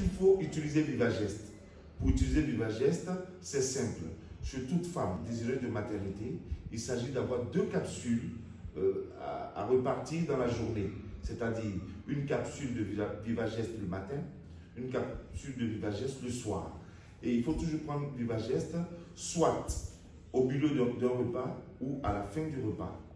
qu'il faut utiliser Vivagest? Pour utiliser Vivagest, c'est simple. Chez toute femme désireuse de maternité, il s'agit d'avoir 2 capsules à repartir dans la journée. C'est-à-dire une capsule de Vivagest le matin, une capsule de Vivagest le soir. Et il faut toujours prendre Vivagest soit au milieu d'un repas ou à la fin du repas.